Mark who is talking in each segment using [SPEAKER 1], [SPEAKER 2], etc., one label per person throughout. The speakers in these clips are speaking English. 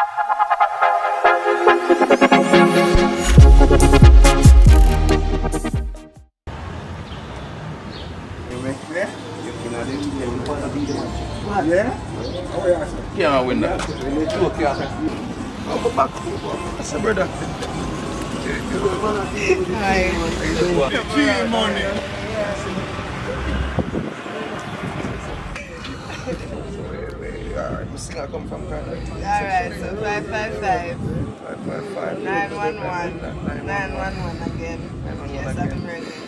[SPEAKER 1] Yeah, win that. I'll go back. That's a brother.
[SPEAKER 2] Hi.
[SPEAKER 1] Money. Alright, I come from Canada.
[SPEAKER 2] Alright, so 555.
[SPEAKER 1] 555.
[SPEAKER 2] 911. 911 again. Yes, I'm emergency.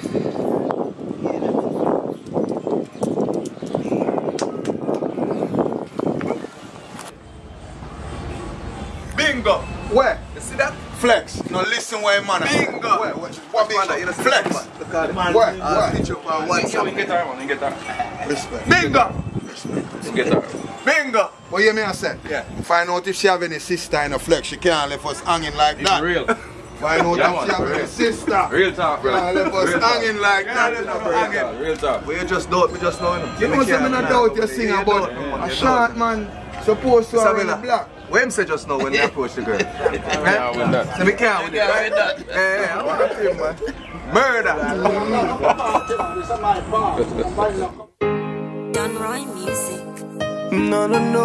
[SPEAKER 1] Bingo!
[SPEAKER 3] Where?
[SPEAKER 1] You see that?
[SPEAKER 3] Flex. No, listen where man.
[SPEAKER 1] Bingo!
[SPEAKER 3] Where? What bingo? Flex.
[SPEAKER 1] Look at it.
[SPEAKER 3] Where?
[SPEAKER 1] Stitch up on one side. Get her, man. Get her.
[SPEAKER 3] Respect.
[SPEAKER 1] Bingo! Get her. Bingo!
[SPEAKER 3] What you mean I said?
[SPEAKER 1] Yeah.
[SPEAKER 3] Find out if she have any sister in a flex. She can't leave us hanging like
[SPEAKER 1] It's
[SPEAKER 3] that.
[SPEAKER 1] real.
[SPEAKER 3] Find out
[SPEAKER 1] Yeah,
[SPEAKER 3] if she have
[SPEAKER 1] man,
[SPEAKER 3] any sister.
[SPEAKER 1] Real talk, bro.
[SPEAKER 3] Can't leave us
[SPEAKER 1] Real
[SPEAKER 3] hanging like that.
[SPEAKER 1] Real talk.
[SPEAKER 4] We just don't, we just know him.
[SPEAKER 3] You know something I doubt you sing about a short man supposed to have in the black.
[SPEAKER 4] What him say just now when they approach the girl?
[SPEAKER 1] Yeah, with that.
[SPEAKER 4] So we can't with it, right? Yeah, I want to him, man. Murder!
[SPEAKER 5] Donroy Muziq.
[SPEAKER 6] No, no, no.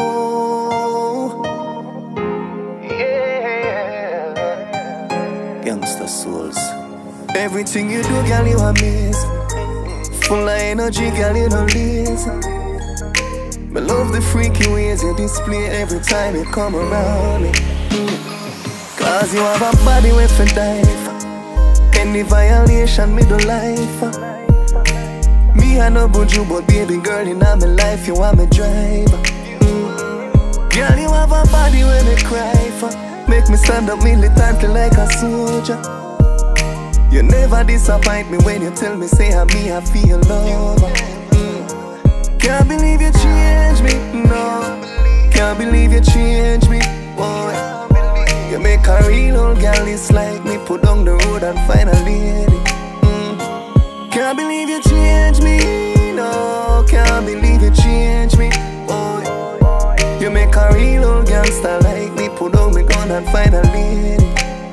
[SPEAKER 6] Yeah. Youngster souls. Everything you do, girl, you amaze. Full of energy, girl, you don't lazy. I love the freaky ways you display every time you come around me. Cause you have a body with a dive. Any violation, me do life. Me I no but you, but baby girl in my life, you are my driver. Girl, you have a body where me cry for. Make me stand up militantly like a soldier. You never disappoint me when you tell me, say I'm me, I feel love. Can't believe you changed me, no. Can't believe you changed me, boy. You make a real old girl, it's like me. Put down the road and find a lady. Can't believe you changed me, no. Can't believe you changed me, boy. You make a real old gangster like me. Put down my gun and find a lady.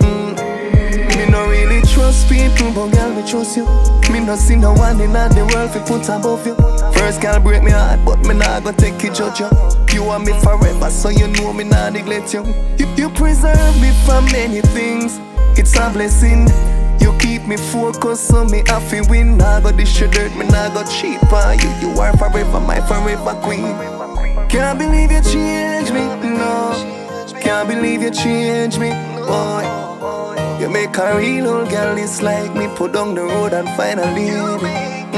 [SPEAKER 6] Me no really trust people, but girl, me trust you. Me no see no one in the world fi put above you. First girl break me heart, but me nah go take it judge you. You want me forever, so you know me nah neglect you. You preserve me from many things. It's a blessing. You keep me focused, so me happy win. Nah go dish your dirt, me nah go cheat on you. You are forever my forever queen. Can't believe you changed me, no. Can't believe you changed me, boy. You make a real old girl, it's like me. Put down the road and find a lady.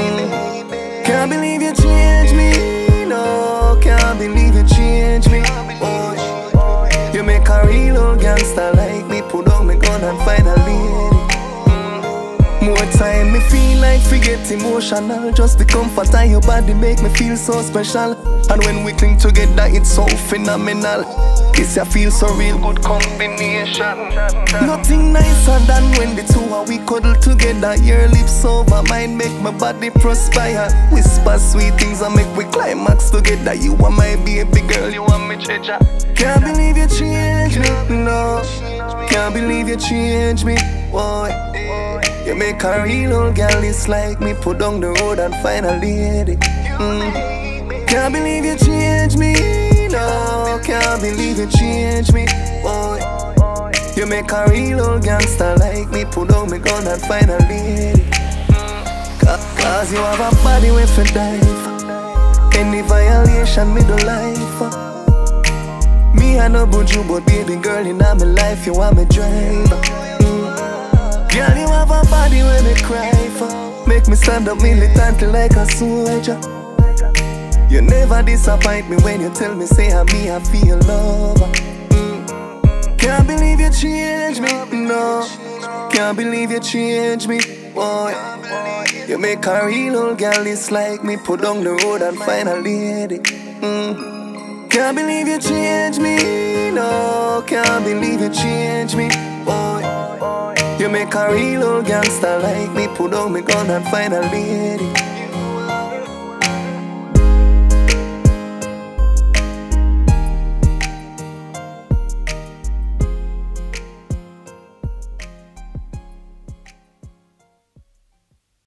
[SPEAKER 6] Can't believe you changed me, no. Can't believe you changed me, boy. You make a real old gangster like me. Put down my gun and find a lady. More time, me feel like forget emotional. Just the comfort of your body make me feel so special. And when we cling together, it's so phenomenal. This ya feel so real good combination. Nothing nicer than when the two of we cuddle together. Your lips over mine make my body perspire. Whisper sweet things and make we climax together. You are my baby girl, you are my treasure. Can't believe you changed me, no. Can't believe you changed me, boy. You make a real old girl, it's like me. Put down the road and find a lady. Can't believe you changed me, no. Can't believe you changed me, boy. You make a real old gangster like me. Put down my gun and find a lady. Cause you have a body with a dive. Any violation, me do life. Me I no but you, but baby girl in my life, you are my driver. Girl, you have a body where me cry for. Make me stand up militantly like a soldier. You never disappoint me when you tell me, say I'm me, I feel love. Can't believe you changed me, no. Can't believe you changed me, boy. You make a real old girl, it's like me. Put down the road and find a lady. Can't believe you changed me, no. Can't believe you changed me, boy. You make a real old gangster like me. Put down my gun and find a lady.